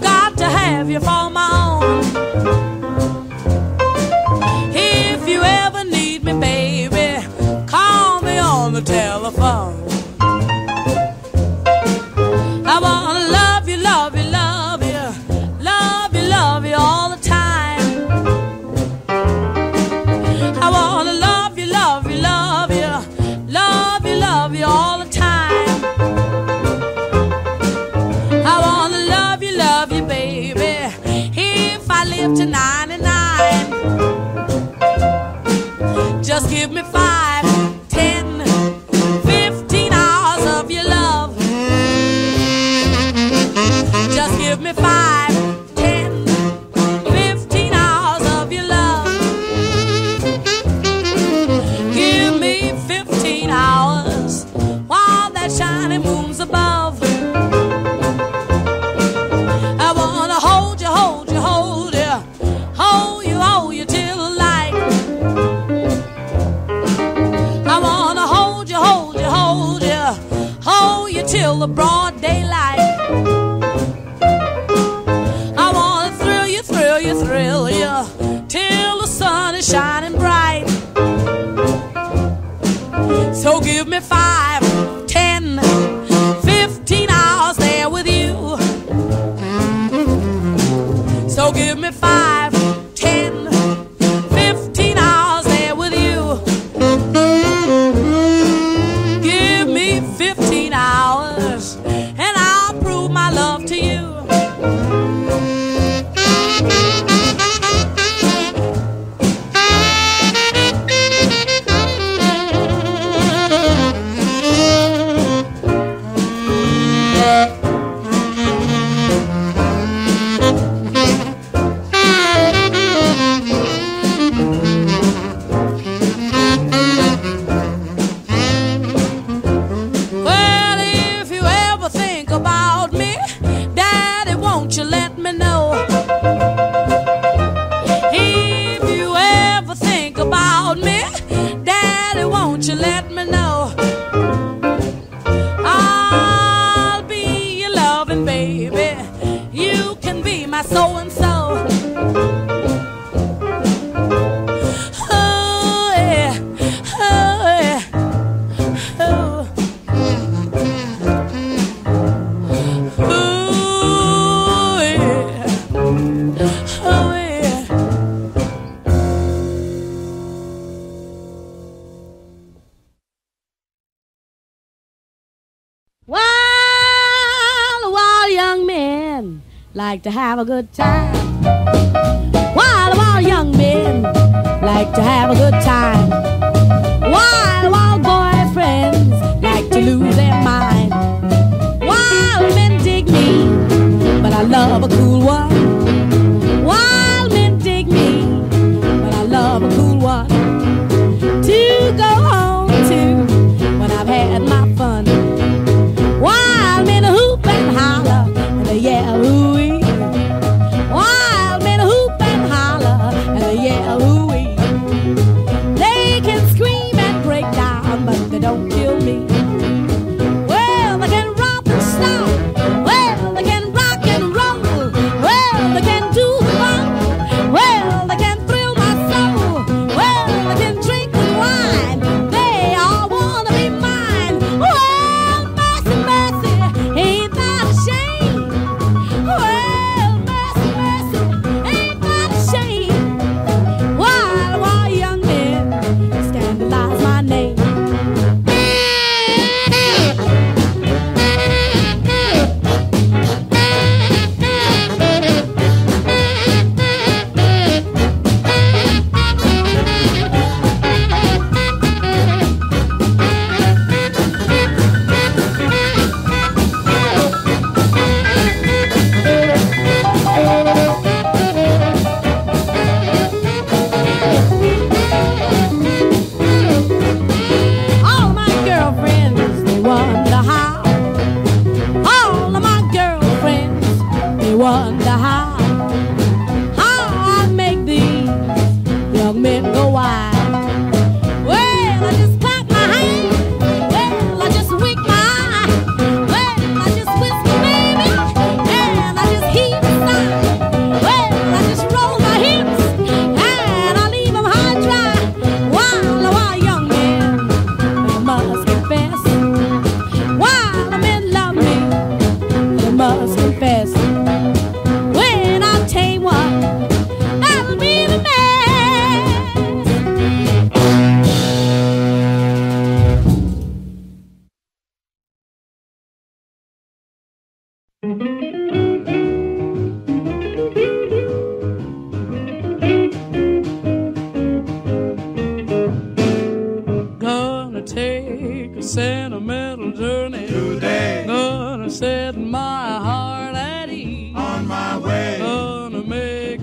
got to have you for my own. If you ever need me, baby, call me on the telephone. I wanna love you, love you, love you, love you, love you all the time. I wanna love you, love you, love you, love you, love you all the time. I wanna love you, baby, if I live to 99. Just give me 5, 10, 15 hours of your love. Just give me 5, 10, 15 hours of your love. Give me 15 hours while that shining moon's above. I wanna hold you, hold you, hold you, hold you, hold you till the light. I wanna hold you, hold you, hold you, hold you till the broad daylight. I wanna thrill you, thrill you, thrill you till the sun is shining bright. So give me 5, 10, 15 hours there with you. So give me 5, 10, 15 hours there with you. Give me 15 hours and I'll prove my love to you. Well, if you ever think about me, Daddy, won't you let me know? If you ever think about me, Daddy, won't you let me know? I'll be your loving baby. You can be my so-and-so. Oh, yeah. Oh, yeah. Oh. Oh, yeah. Oh, yeah. While young men like to have a good time. While young men like to have a good time. While boyfriends like to lose their mind. While men dig me, but I love a cool one. While men dig me, but I love a cool one to go home to when I've had my fun. While men hoop and holler and they yell ooh-wee. While men hoop and holler and they yell ooh-wee. They can scream and break down, but they don't kill me. Well, they can romp and stomp. Well, they can rock and roll. Well,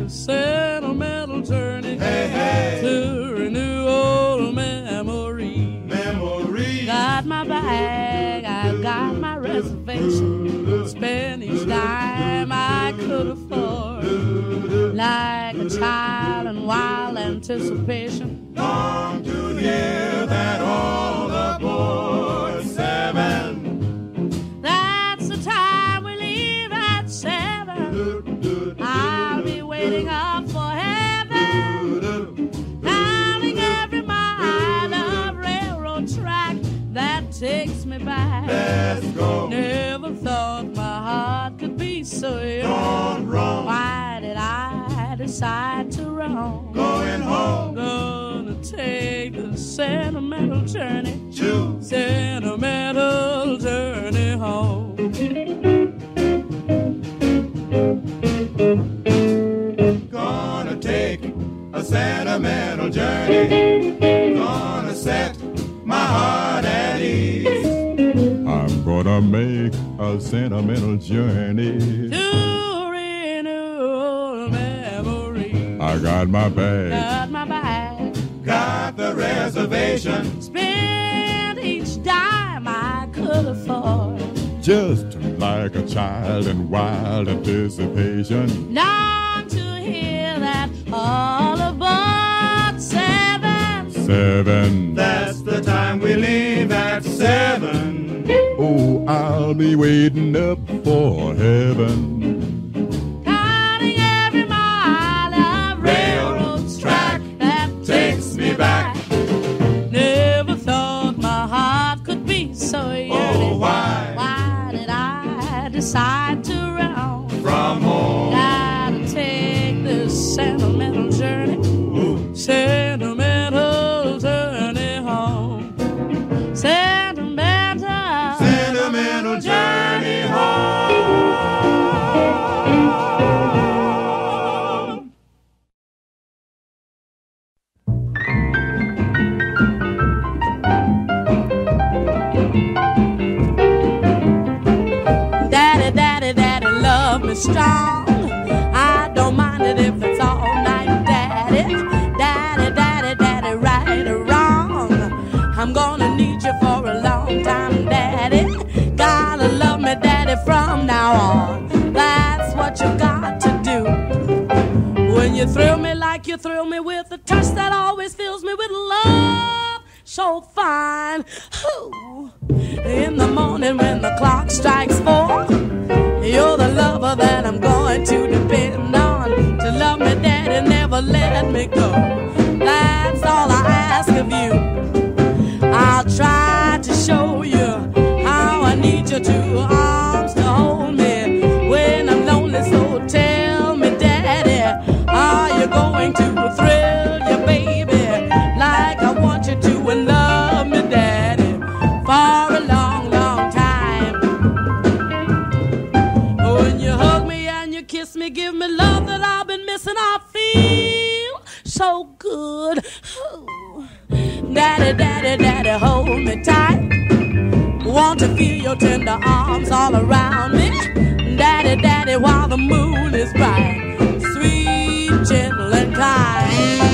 this sentimental journey to renew old memories. Got my bag, I got my reservation. Spend each dime I could afford, like a child in wild anticipation. Long to hear that all aboard 7. That's the time we leave at 7. I'll be waiting up for heaven, counting every mile of railroad track that takes me back. Let's go. Never thought my heart could be so young. Wrong. Why did I decide to roam? Going home. Gonna take the sentimental journey. Choose. Sentimental journey home. Gonna take a sentimental journey. Gonna set my heart at ease. I'm gonna make a sentimental journey To renew memories. I got my bag, Got my bag. got the reservation. Spend each dime I could afford. Just like a child in wild anticipation. Long to hear that all aboard 7. 7. That's the time we leave at 7. Oh, I'll be waiting up for heaven. Counting every mile of railroad track that takes me back. Never thought my heart could be so yearning. Oh, why? Why did I decide to roam From home. Gotta take this sentimental journey. Ooh. Sentimental journey home. Sentimental Journey home. Daddy, daddy, daddy, love me strong. I don't mind it if it's all night, daddy. Daddy, daddy, daddy, right or wrong, I'm gonna need you for a long time, daddy. Gotta love me, daddy, from now on. That's what you got to do. When you thrill me like you thrill me with a touch that always fills me with love so fine. Ooh. In the morning when the clock strikes 4, you're the lover that I'm going to depend on. To love me, daddy, never let me go. That's all I ask of you. I'll try to show you how I need your 2 arms to hold me when I'm lonely. So tell me, daddy, are you going to thrill your baby like I want you to, and love me, daddy, for a long, long time? When you hug me and you kiss me, give me love that I've been missing. I feel so good. Ooh. Daddy, daddy, daddy, hold me tight. Want to feel your tender arms all around me. Daddy, daddy, while the moon is bright, sweet, gentle, and kind.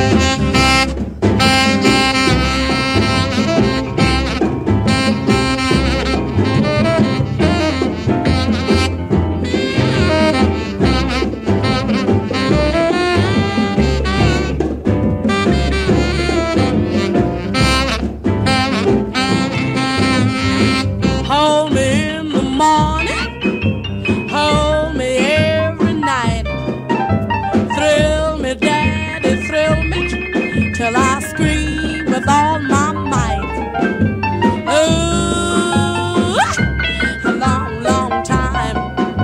Hold me in the morning, hold me every night. Thrill me, daddy, thrill me, till I scream with all my might. Ooh, a long, long time.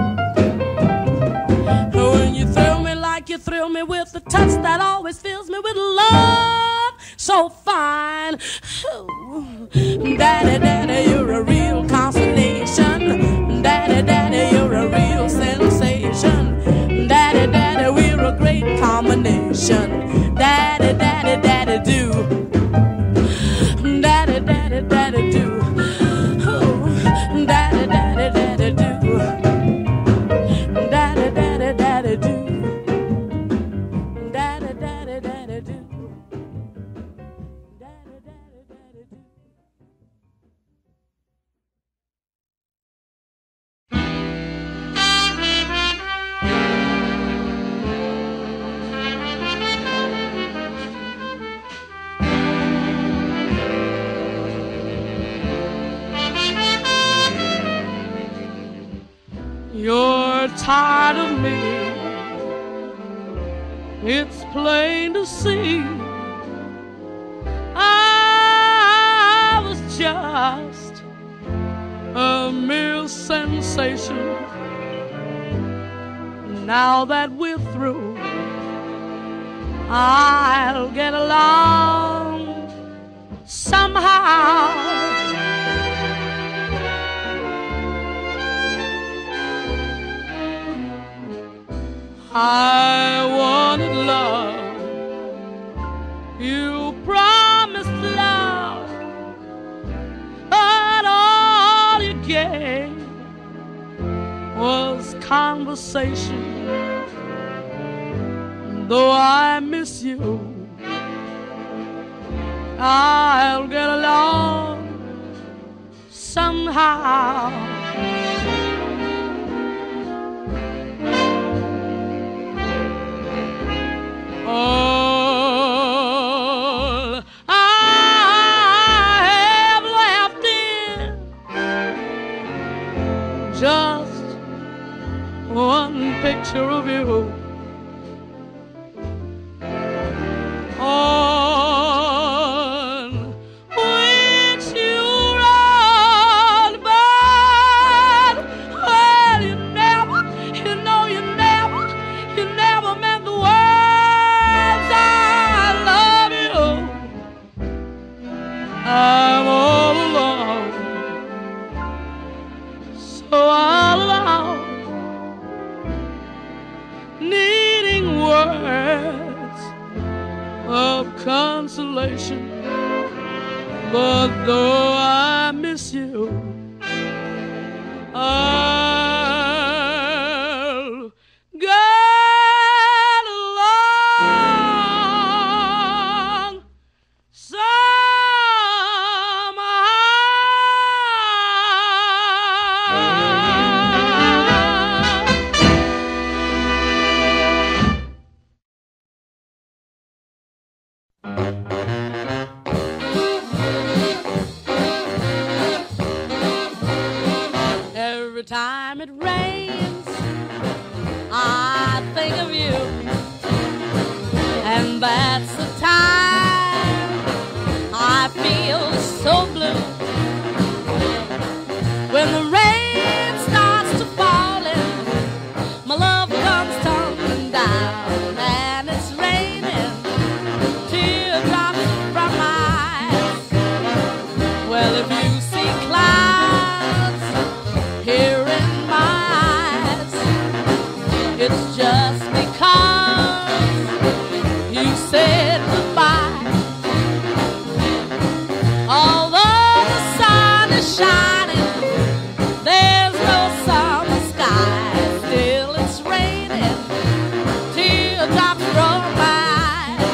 When you thrill me like you thrill me with the touch that always fills me with love so fine. Ooh, daddy, daddy, you're a real consolation. Daddy, daddy, you're a real sensation. Daddy, daddy, we're a great combination. Daddy, daddy, daddy, do. Daddy, daddy, daddy, do. Ooh, daddy, daddy, daddy, do. Daddy, daddy, daddy, do. tired of me. It's plain to see I was just a mere sensation. Now that we're through, I'll get along somehow. I wanted love, you promised love, but all you gave was conversation. Though I miss you, I'll get along somehow. All I have left is just one picture of you. On which you wrote, but well, you never meant the words I love you. I'm all alone, so all alone, needing words of consolation. But though I miss you, I'll get along somehow. Every time it rains, I think of you, and that's the time I feel so blue. When the rain starts to falling, my love comes tumbling down, and it's raining teardrops from my eyes. Well, if you see clouds here in my eyes, it's just because you said goodbye. Although the sun is shining, there's no summer sky. Still it's raining teardrops from my eyes.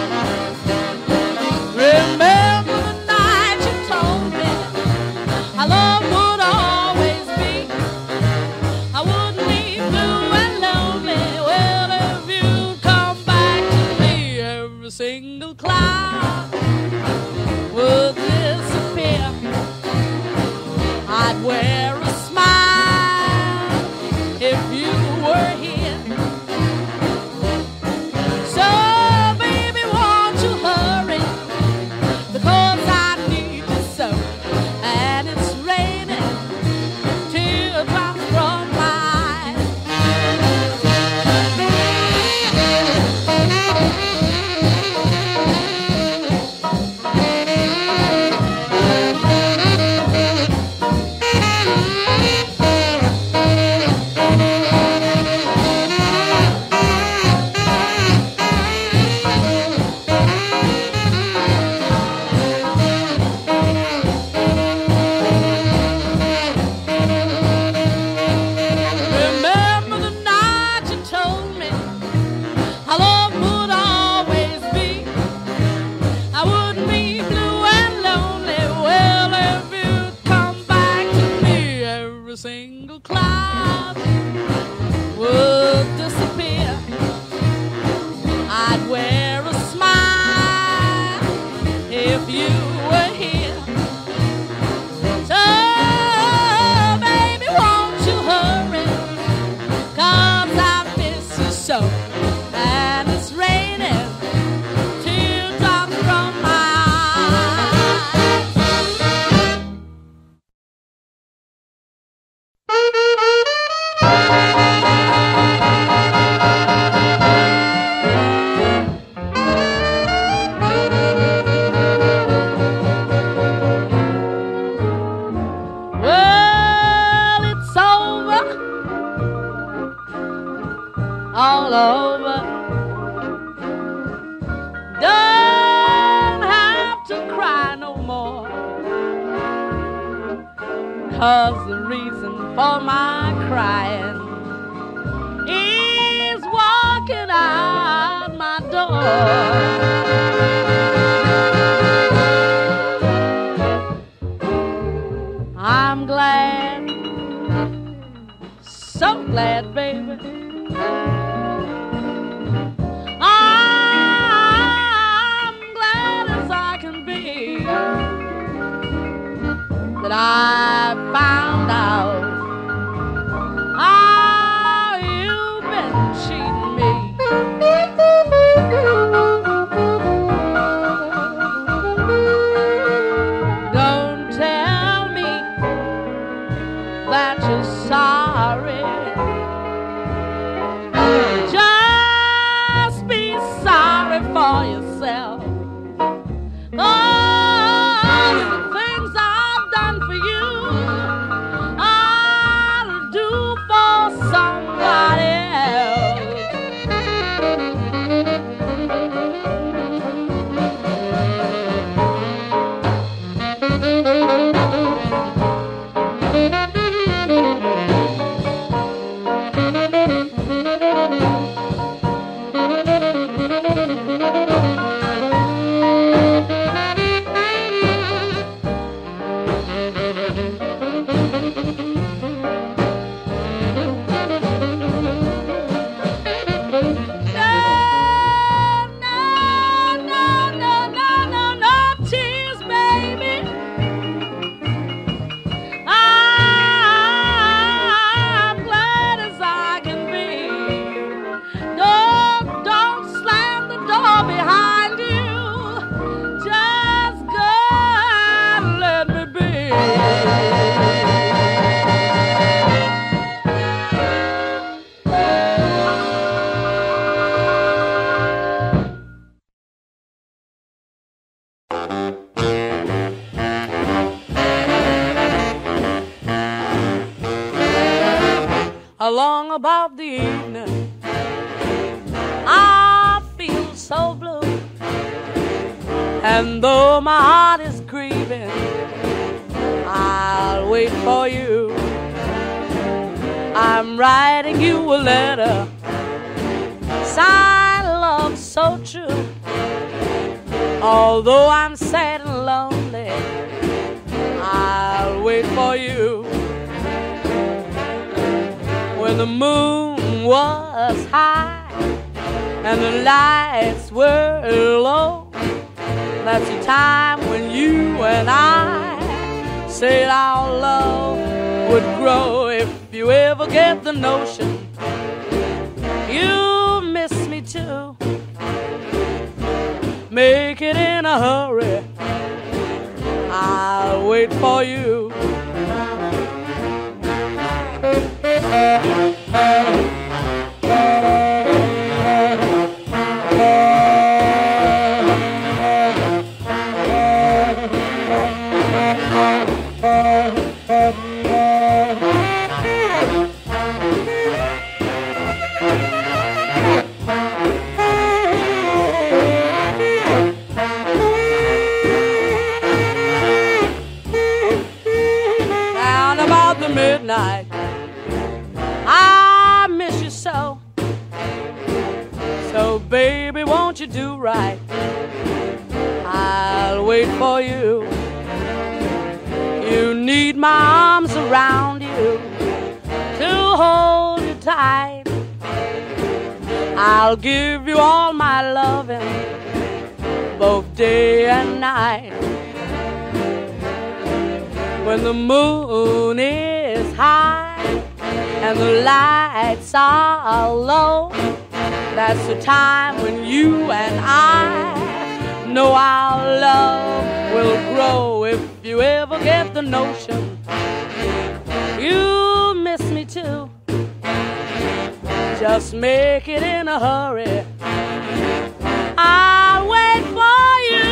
Remember the night you told me our love would always be. I wouldn't be blue and lonely. Well, if you come back to me every single so. And it's raining teardrops from my all over. Don't have to cry no more, 'cause the reason for my crying is walking out my door. I'm glad, so glad, baby. That I found out how you've been cheating me. Don't tell me that you're sorry. Just be sorry for yourself. Along about the evening, I feel so blue, and though my heart is grieving, I'll wait for you. I'm writing you a letter, signed love so true. Although I'm sad and lonely, I'll wait for you. When the moon was high and the lights were low, that's the time when you and I said our love would grow. If you ever get the notion you miss me too, make it in a hurry, I'll wait for you. Down about the midnight, I miss you so. So baby, won't you do right? I'll wait for you. You need my arms around you to hold you tight. I'll give you all my loving, both day and night. When the moon is high and the lights are low, That's the time when you and I know our love will grow. If you ever get the notion you miss me too, just make it in a hurry. I'll wait for you.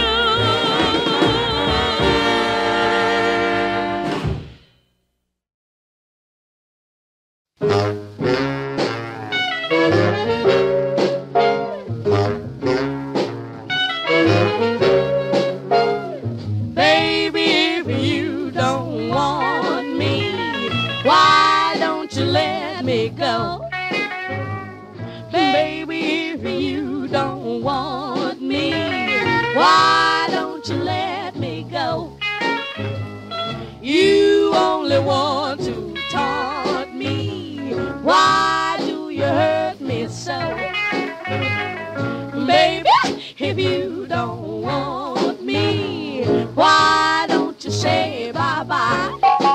Baby, if you don't want me, why don't you let me go? Baby, if you don't want me, why don't you let me go? You only want to taunt me. Why do you hurt me so? Baby, if you don't want me, why don't you say bye-bye?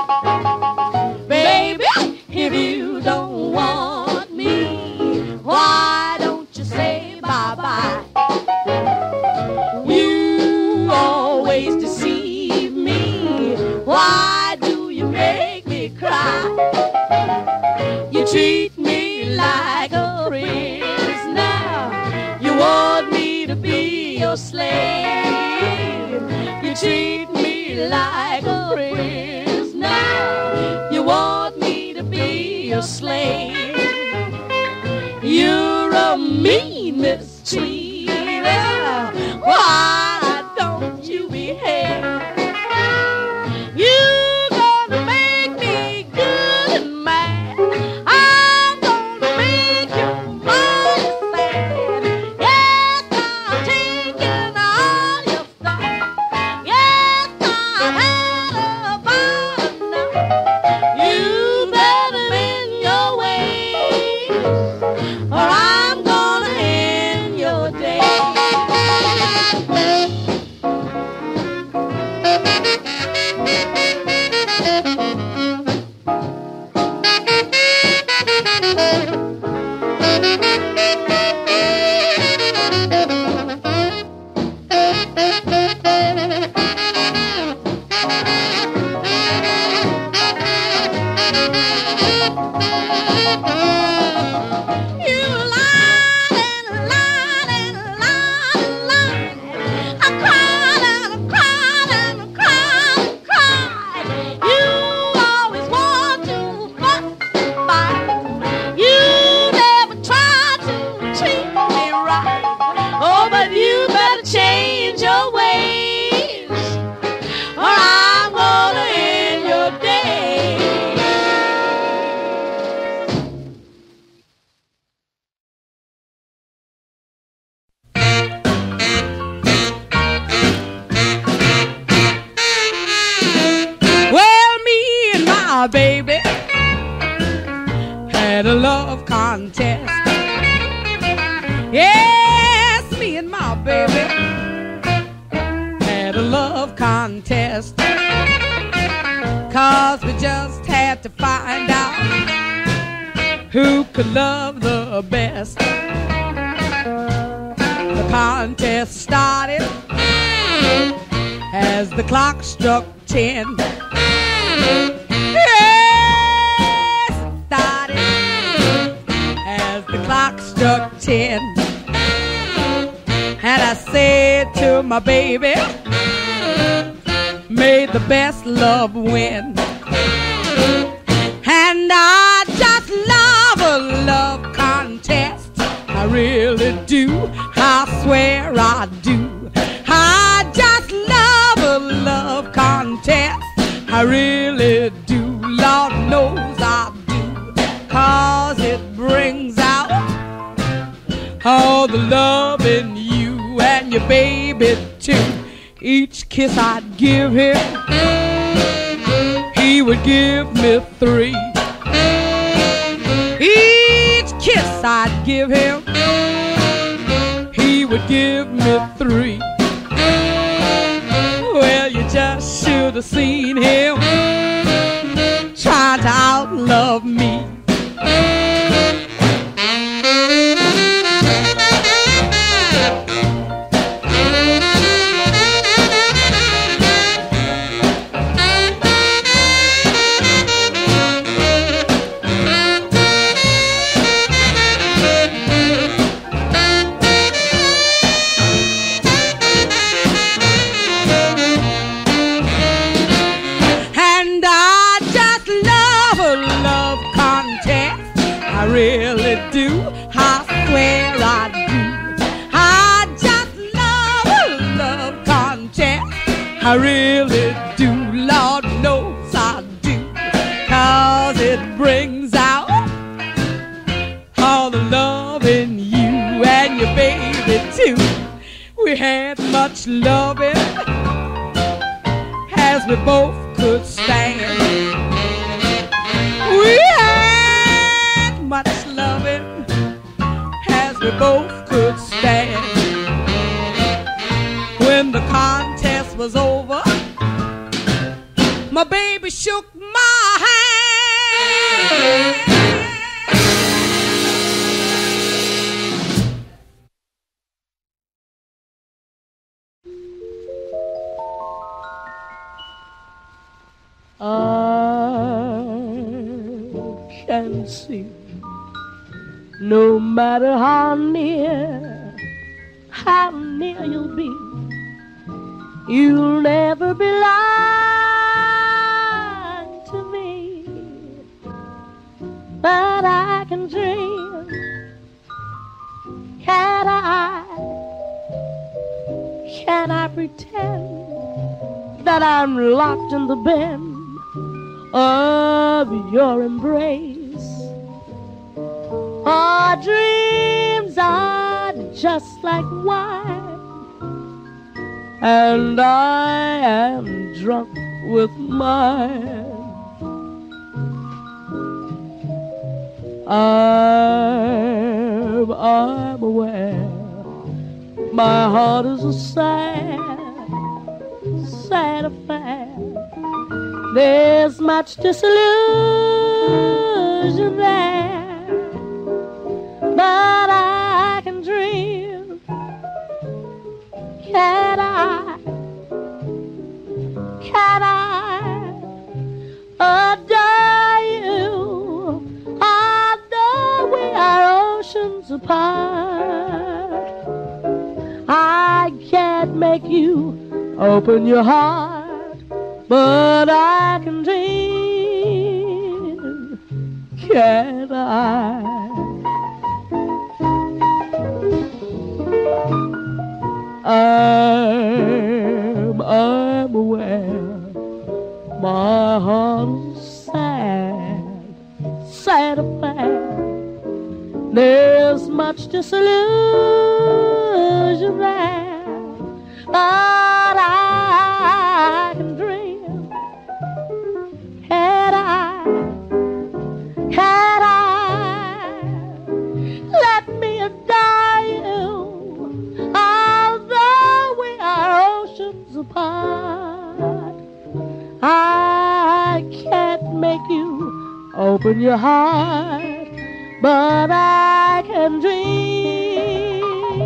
Baby, if you don't want me, why don't you say bye-bye? You always deceive me. Why do you make me cry? You treat me like a prisoner. You want me to be your slave. You treat me like a prisoner. You want me to be your slave. You're a mean mistreater. Why don't you behave? You're gonna make me good and mad. I'm gonna make your mind sad. Yes, I'm taking all your stuff. Yes, I've had about enough. You better mend your ways, or I'm gonna end your day. You lied and lied and lied and lied. I cried and I cried and I cried and cried. You always want to fuss and fight. You never tried to treat me right. Oh, but you better change your ways, or I'm gonna end your day. Well, me and my baby had a love contest. Yes, me and my baby had a love contest. 'Cause we just had to find out who could love the best. The contest started as the clock struck 10. Yes, started as the clock struck 10. And I said to my baby, may the best love win. And I just love a love contest. I really do. I swear I do. I just love a love contest. I really do. Lord knows I do. 'Cause it brings out all the love in you and your baby too. Each kiss I'd give him, he would give me 3. Each kiss I'd give him, he would give me 3. Well, you just should have seen him trying to outlove me. I really do, Lord knows I do, 'cause it brings out all the love in you and your baby too. We had much loving as we both could stand. We had much loving as we both could stand. When the contest was over, my baby shook my hand. I can see, no matter how near you'll be, you'll never be like to me. But I can dream, can I pretend that I'm locked in the bend of your embrace? Our dreams are just like wine, and I am drunk with mine. I'm aware my heart is a sad affair. There's much disillusion there, but I can dream, can I adore you, although we are oceans apart? I can't make you open your heart, but I can dream, can I? I'm aware my heart is sad affair. There's much disillusion there, but I can dream, can I let me adore you, although we are oceans apart? I can't make you open your heart, but I can dream,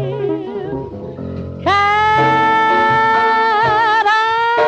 can I?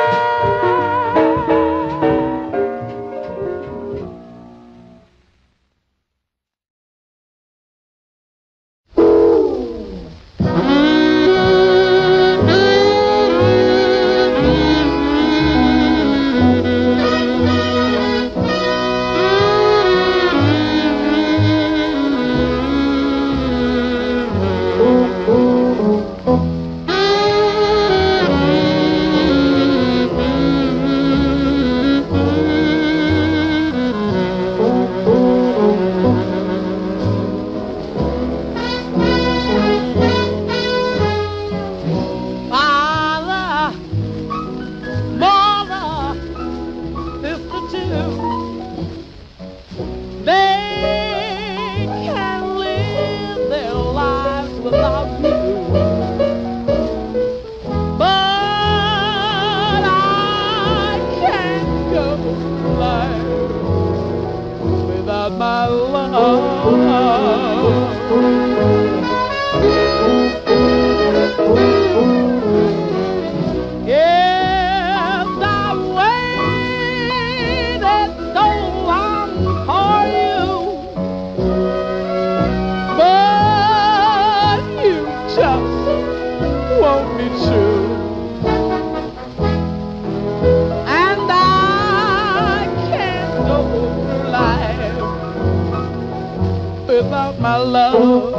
Without my love,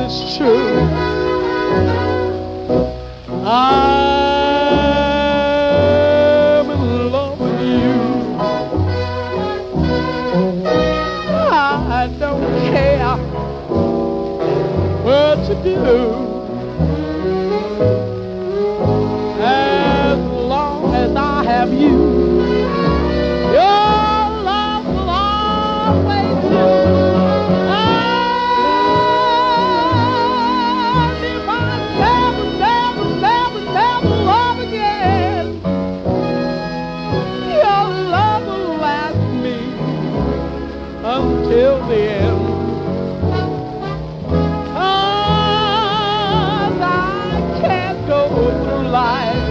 it's true. I'm in love with you. I don't care what you do, as long as I have you. Your love will always do. And if I never, never, never, never love again, your love will last me until the end. 'Cause I can't go through life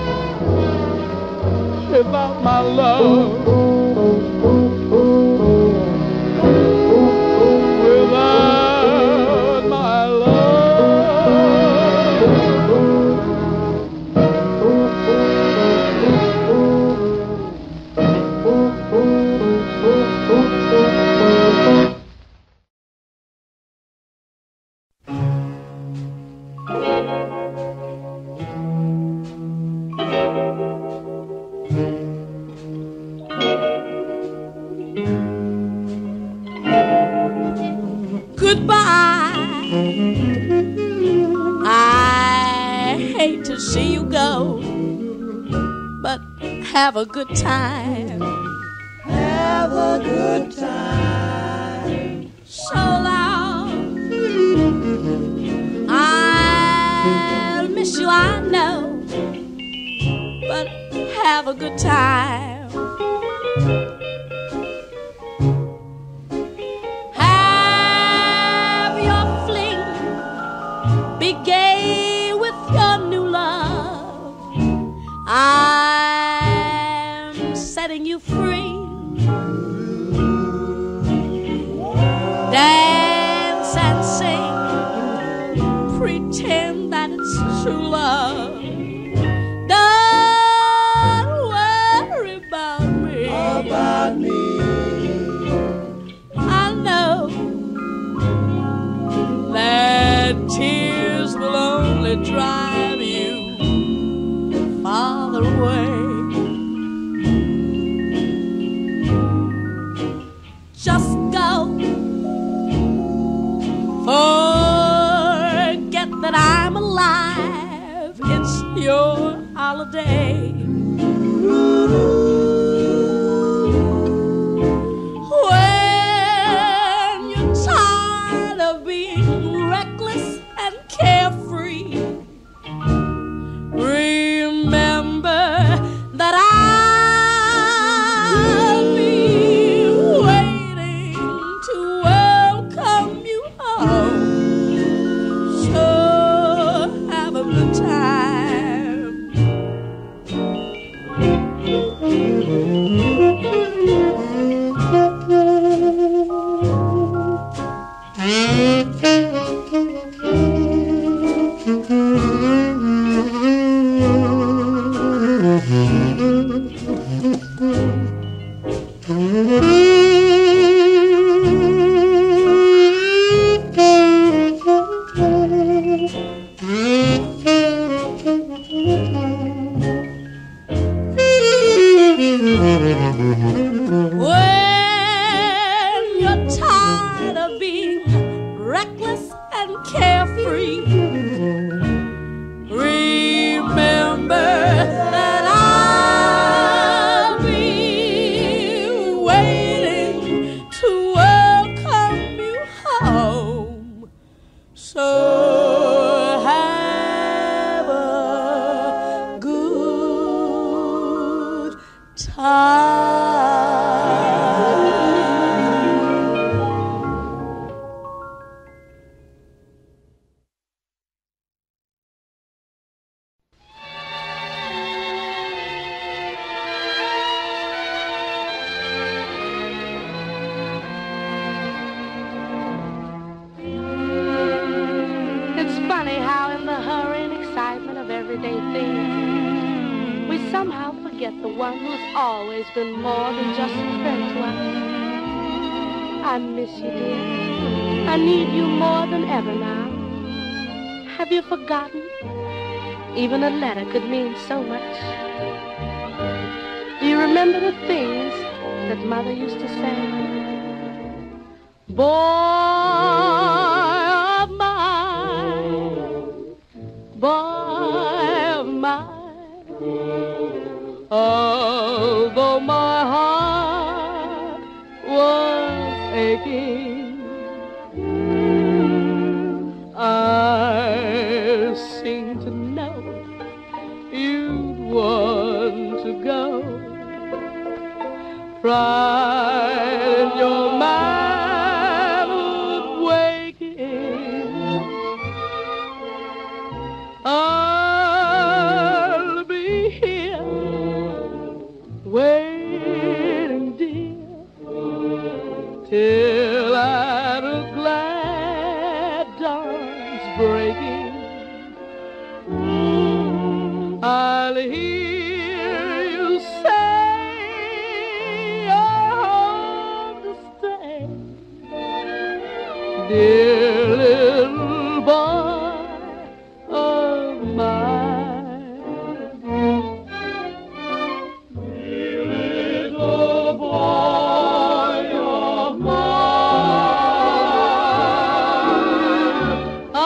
without my love, without my love. Goodbye. I hate to see you go, but have a good time. Have a good time. So long. I'll miss you, I know, but have a good time. Be gay with your new love. I'm setting you free. Dance and sing. Pretend that it's true love. Don't worry about me. About me. I know that tears will only drive you farther away. Just go. Forget that I'm alive. It's your holiday. When you're tired of being reckless and carefree, remember that I'll be waiting to welcome you home. So have a good time. When you're tired of being reckless and carefree, remember that I'll be waiting to welcome you home. So have a good time. It's funny how in the hurry and excitement of everyday things, we somehow forget the one who's always been more than just a friend to us. I miss you, dear. I need you more than ever now. Have you forgotten? Even a letter could mean so much. Do you remember the things that Mother used to say? Boy of mine, boy of mine, although my heart was aching, I seem to know you'd want to go. Pride in your manhood waking, I'll be here waiting, dear, till at a glad dawn's breaking. I'll hear you say you're home to stay, dear little boy of mine. Dear little boy of mine,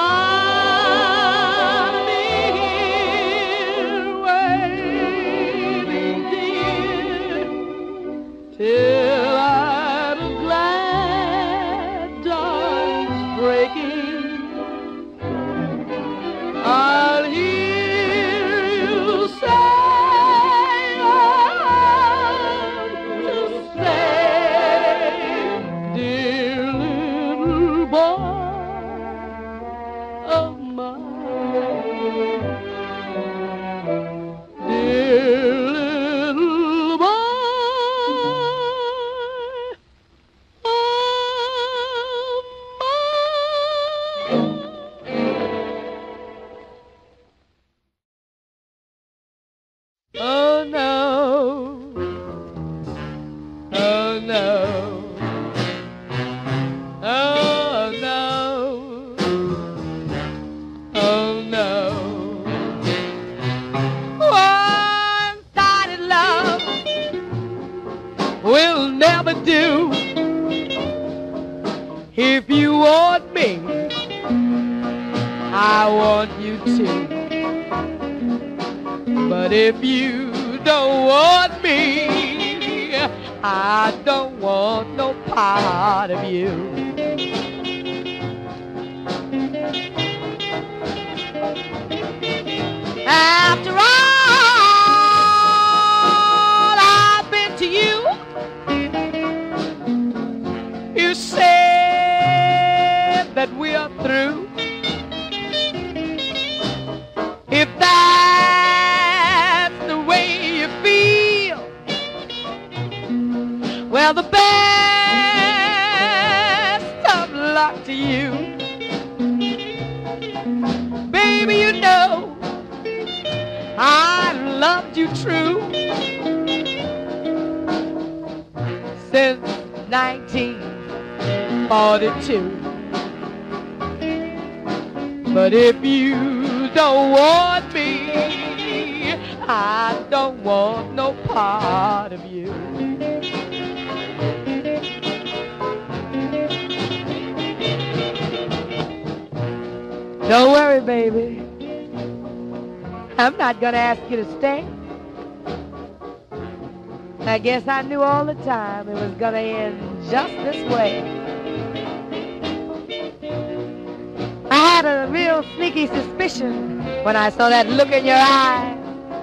I'll be here waiting, dear, till at a glad dawn's breaking. I'll hear you say to stay, dear little boy of mine, dear little boy of mine. Oh no, oh no, oh no, oh no. One-sided love will never do. If you want me, I want you to. But if you don't want me, I don't want no part of you. After all I've been to you, you said that we are through. If that's the way you feel, well, the best of luck to you. Baby, you know I loved you true since 1942. But if you don't want me, I don't want no part of you. Don't worry, baby, I'm not gonna ask you to stay. I guess I knew all the time it was gonna end just this way. I had a real sneaky suspicion when I saw that look in your eye,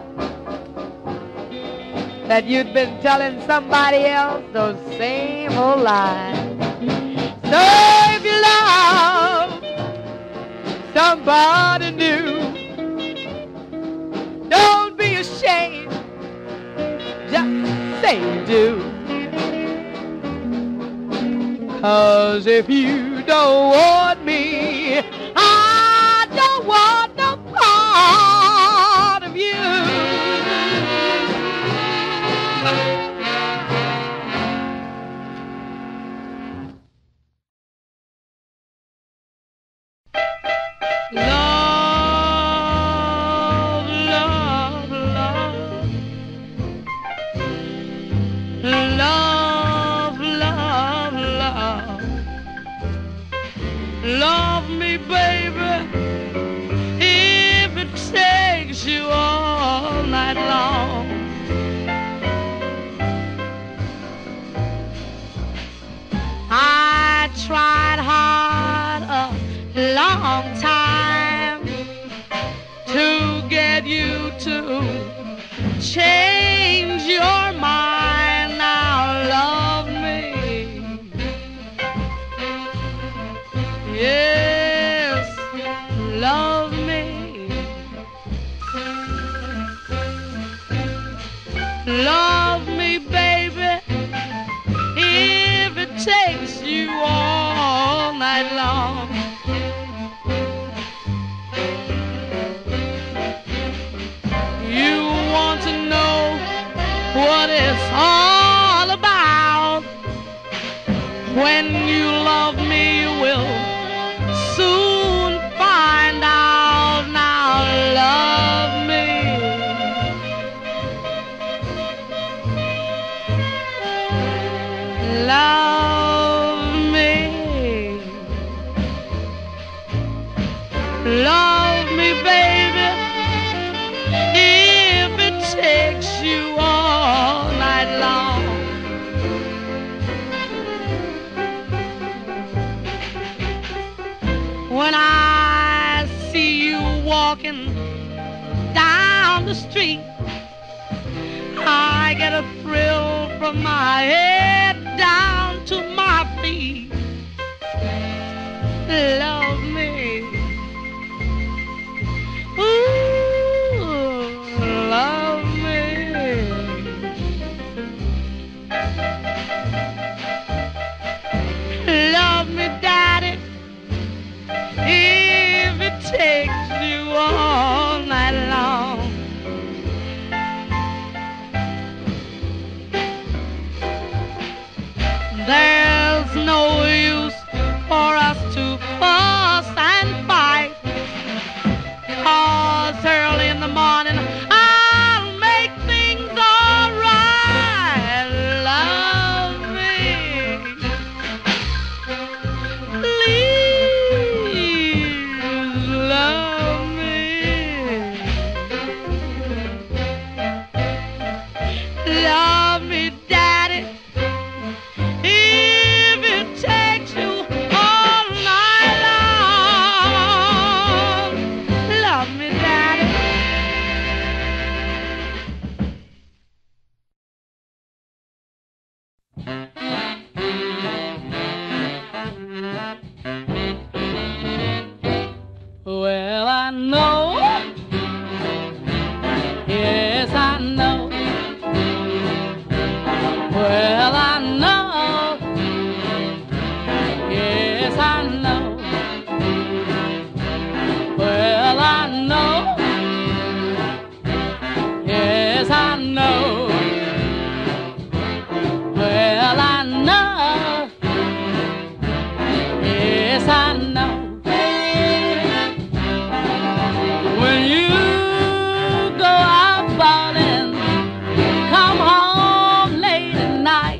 that you'd been telling somebody else those same old lies. So if you love somebody new, don't be ashamed, just say you do. 'Cause if you don't want me, I don't want no part of you. Lord, change your mind now, love me. Yes, love me. Love me, baby, if it takes you all night long. You want to know what it's all about. When you love me, you will soon find out. Now love me. Love me. Love me, baby, if it takes you all night long. When I see you walking down the street, I get a thrill from my head down to my feet. Love me. Ooh, love me. Love me, Daddy, if it takes you all night long. There's no use for us to fuss and fight, 'cause early in the morning I'll make things all right. Love me. Please love me. Love me, Daddy, if it takes you all night long. Love me, Daddy. Well, I know, yes, I know. Well, I know, yes, I know. Well, I know, yes, I know. Well, I know, yes, I know. When you go out ballin', come home late at night,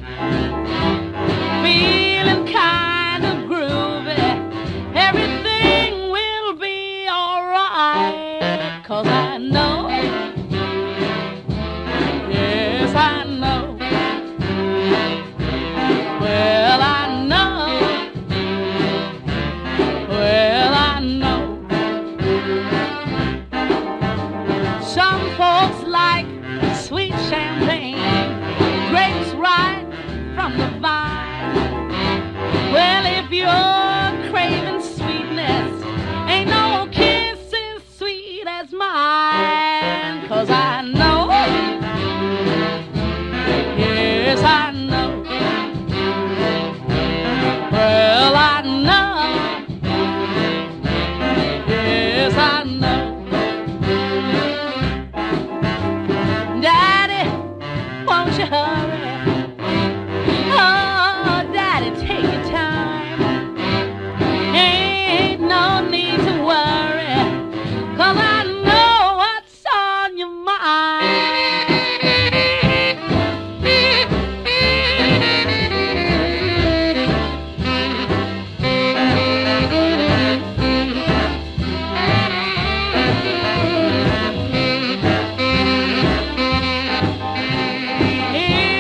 feeling kind of groovy, everything will be alright. 'Cause I know, yes, I know. Well, I know, well, I know. Some folks like sweet champagne, grapes right from the vine. Well, if you're craving sweetness, ain't no kiss as sweet as mine. 'Cause I know, yes, I know. Well, I know, yes, I know. Daddy, won't you hurry? Oh, Daddy, take your time. Ain't no need to worry, 'cause I know what's on your mind. If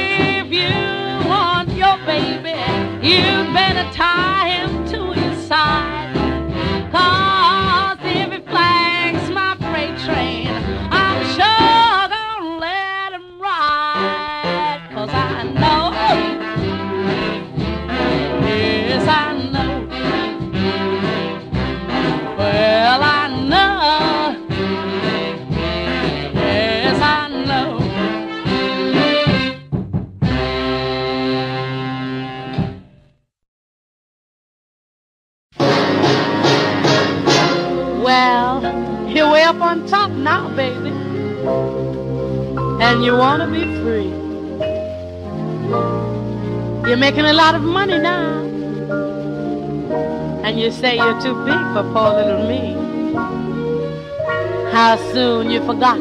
now, baby, and you want to be free. You're making a lot of money now, and you say you're too big for poor little me. How soon you forgot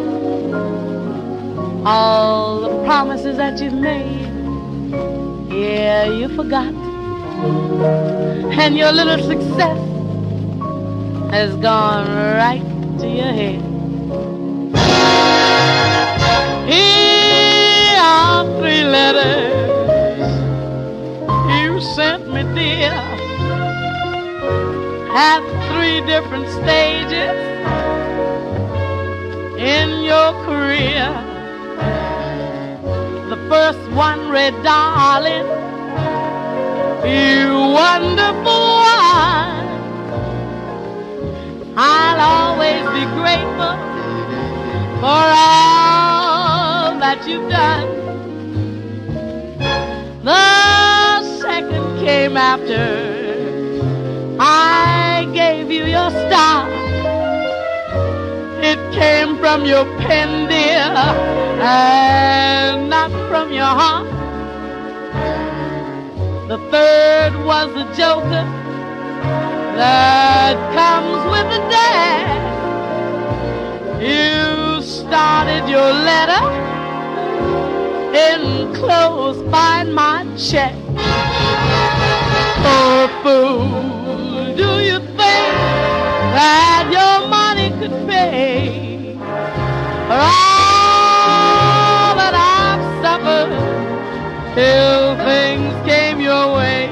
all the promises that you've made. Yeah, you forgot. And your little success has gone right to your head. Here are 3 letters you sent me, dear, at 3 different stages in your career. The first one read, darling, you wonderful one, I'll always be grateful for all that you've done. The second came after I gave you your star. It came from your pen, dear, and not from your heart. The third was the joker that comes with a dash. You started your letter enclosed by my check. Oh, fool, do you think that your money could pay for all that I've suffered till things came your way?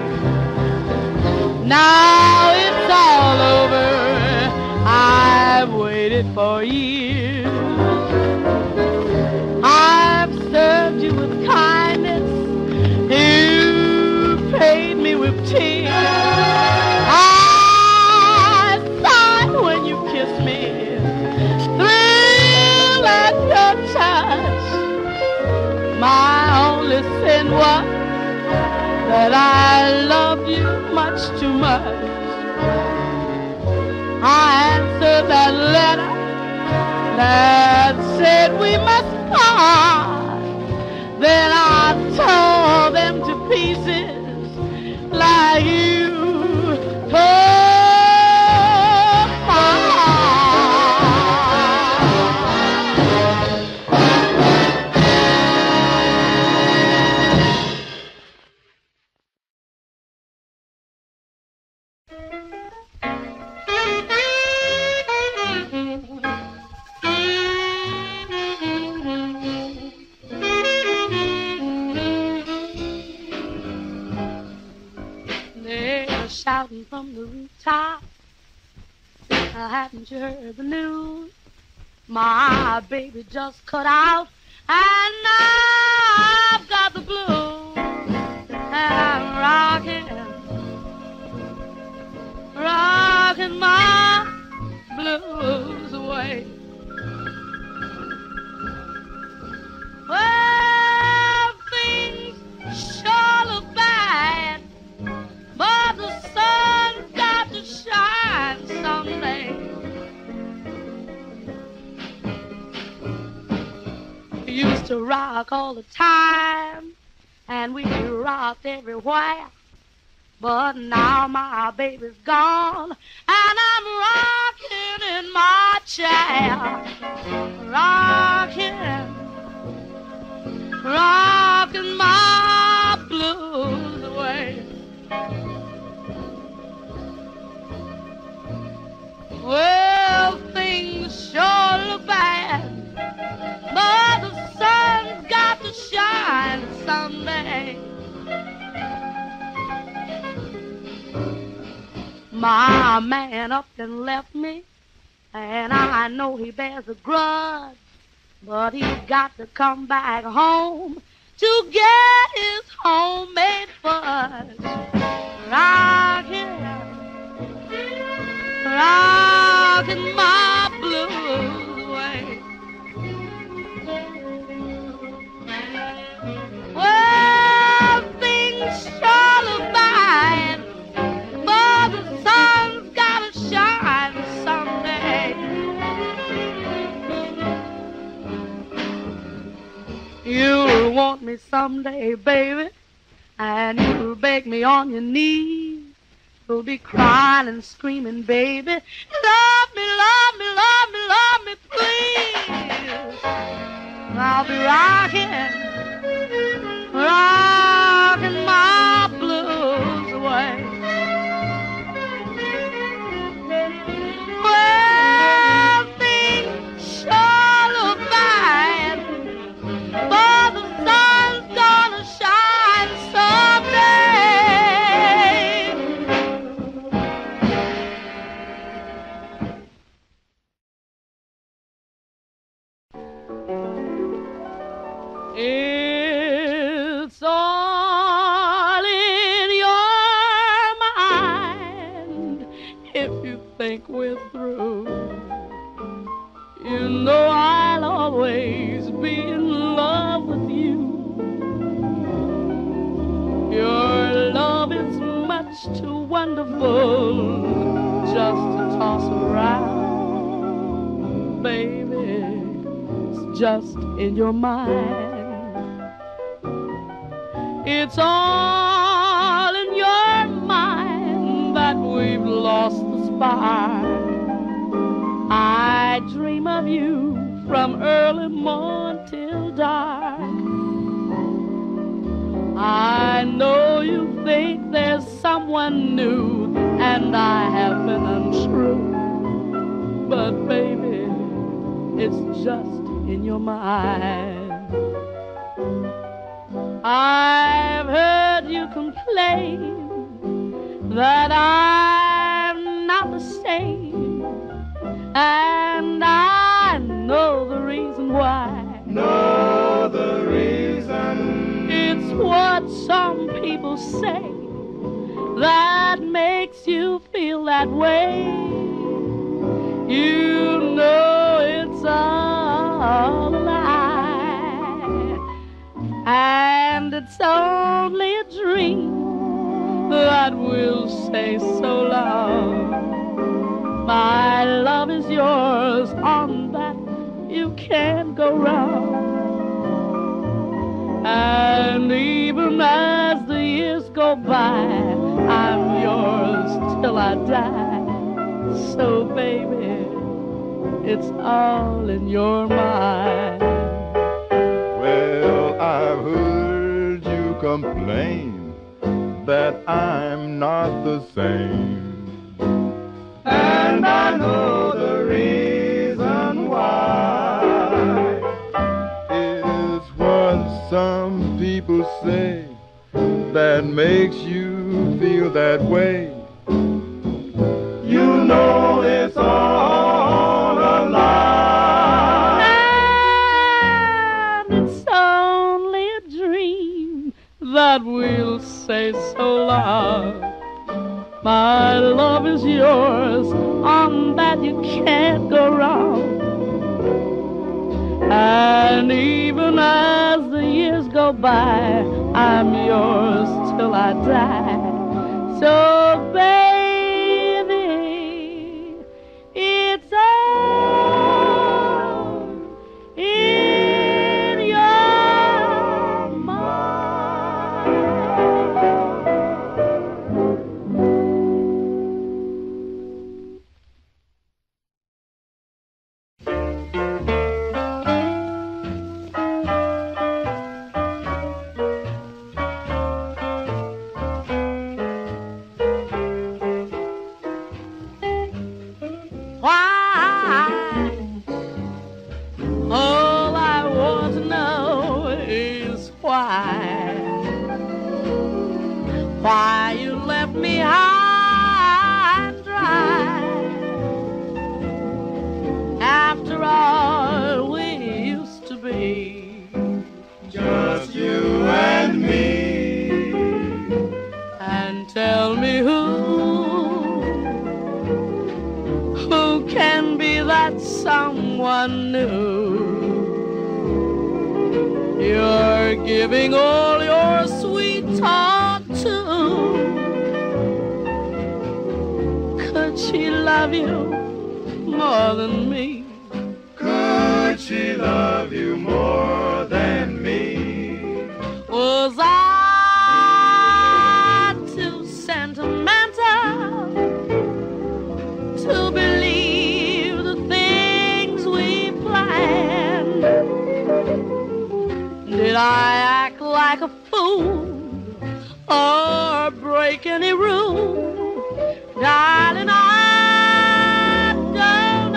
Now it's all over. I've waited for years. I've served you with kindness. You paid me with tears. I sighed when you kissed me, thrill at your touch. My only sin was that I loved you much too much. I answered that letter that said we must part. Then I tore them to pieces like you tore my heart. They're shouting from the rooftop, haven't you heard the news? My baby just cut out, and now I've got the blues, and I'm rocking my blues away. Well, things sure look bad, but the sun's got to shine someday. We used to rock all the time, and we rocked everywhere. But now my baby's gone, and I'm rocking in my chair. Rocking my blues away. Well, things sure look bad, but the sun's got to shine someday. My man up and left me, and I know he bears a grudge, but he's got to come back home to get his homemade fudge. Rocking my blues away. Well, things sure look bad, but the sun's gotta shine someday. You'll want me someday, baby, and you'll beg me on your knees. You'll be crying and screaming, baby, love me, love me, love me, love me, please. I'll be rocking, rocking my blues away. Well, things sure look bad, but the sun's gonna shine someday. It's all in your mind if you think we're through. You know I'll always be in love with you. Your love is much too wonderful just to toss around. Baby, it's just in your mind. It's all in your mind that we've lost the spark. I dream of you from early morn till dark. I know you think there's someone new, and I have been untrue. But baby, it's just in your mind. I've heard you complain that I'm not the same, and I know the reason why. Know the reason. It's what some people say that makes you feel that way. You know it's all a lie, and it's only a dream that will stay so long. My love is yours, on that you can't go wrong. And even as the years go by, I'm yours till I die. So baby, it's all in your mind. Well, I've heard you complain that I'm not the same, and I know the reason why. It's what some people say that makes you feel that way. You know it's all a lie, And it's only a dream that we'll say so loud. My love is yours, on that you can't go wrong. And even as the years go by, I'm yours till I die. So baby, it's all in your mind. All I want to know is why you left me high and dry. After all we used to be, just you and me. and tell me who can be that someone new. You're giving all your sweet talk to. Could she love you more than me? Could she love you more than me? Did I act like a fool or break any rule? Darling, I don't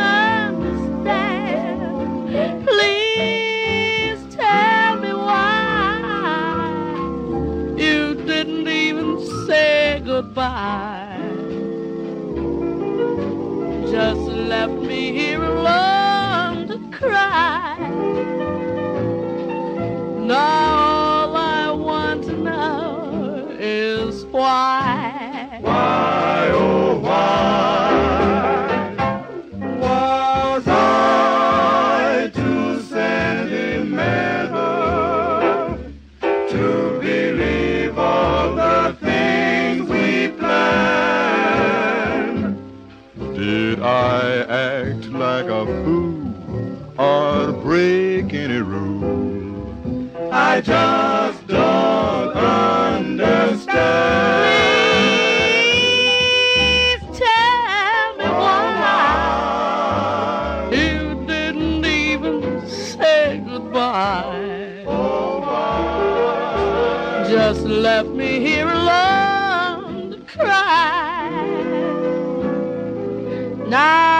understand. Please tell me why you didn't even say goodbye. Just left me here alone to cry. Now all I want to know is why. Why, oh why was I too sentimental to believe all the things we planned? Did I act like a fool or break any rule? I just don't understand. Please tell me why you didn't even say goodbye. Oh, why? Just left me here alone to cry. Now